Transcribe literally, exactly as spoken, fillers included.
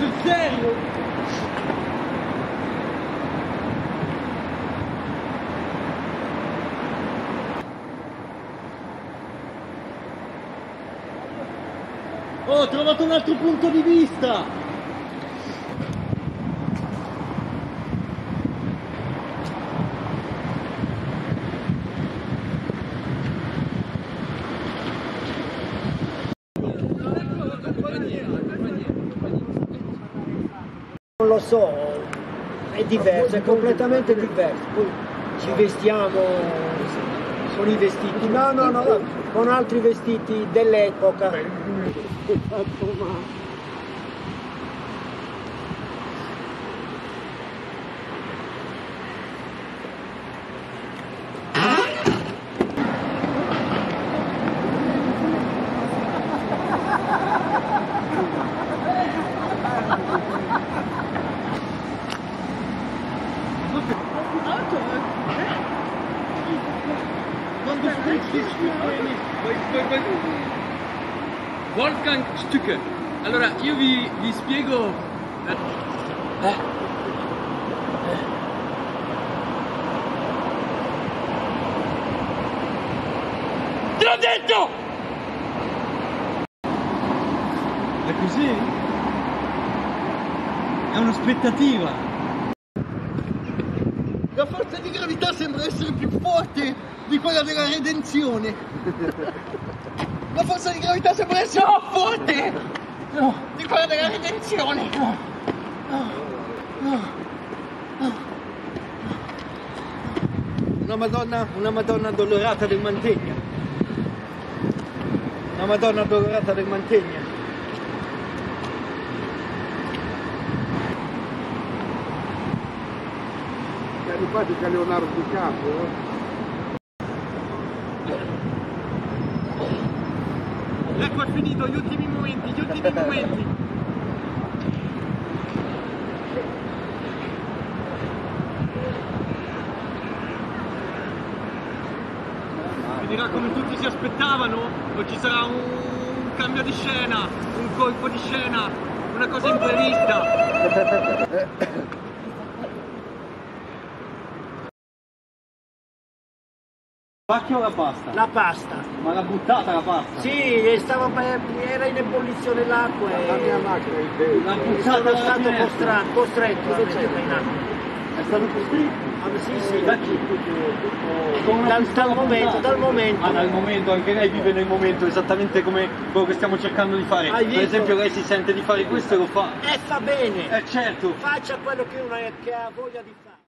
sul serio? Oh, ho trovato un altro punto di vista! Non lo so, è diverso, è completamente diverso. Poi ci vestiamo con i vestiti, no, no, no, con altri vestiti dell'epoca. Wolfgang Stücke. Allora io vi, vi spiego. Eh. Te l'ho detto! È così? È un'aspettativa. La forza di gravità sembra essere più forte di quella della redenzione. La forza di gravità sembra essere No! più forte No! di quella della redenzione. No! No! No! No! Una Madonna, una Madonna addolorata del Mantegna. Una Madonna addolorata del Mantegna. È simpatica Leonardo DiCaprio. Ecco, è finito, gli ultimi momenti, gli ultimi momenti. Finirà come tutti si aspettavano o ci sarà un cambio di scena, un colpo di scena, una cosa imprevista. Pacchio o la pasta? La pasta. Ma l'ha buttata la pasta? Sì, stava, era in ebollizione l'acqua La mia e macchina è in L'ha sono buttata stato alla costretto, costretto a metterla in acqua. È stato costretto? Ah, sì, sì. Da chi? Dal, dal momento, dal momento. Ah, dal momento, anche lei vive nel momento, esattamente come quello che stiamo cercando di fare. Hai Per visto? esempio lei si sente di fare questo e lo fa. Eh, fa bene. Eh certo! Faccia quello che, una, che ha voglia di fare.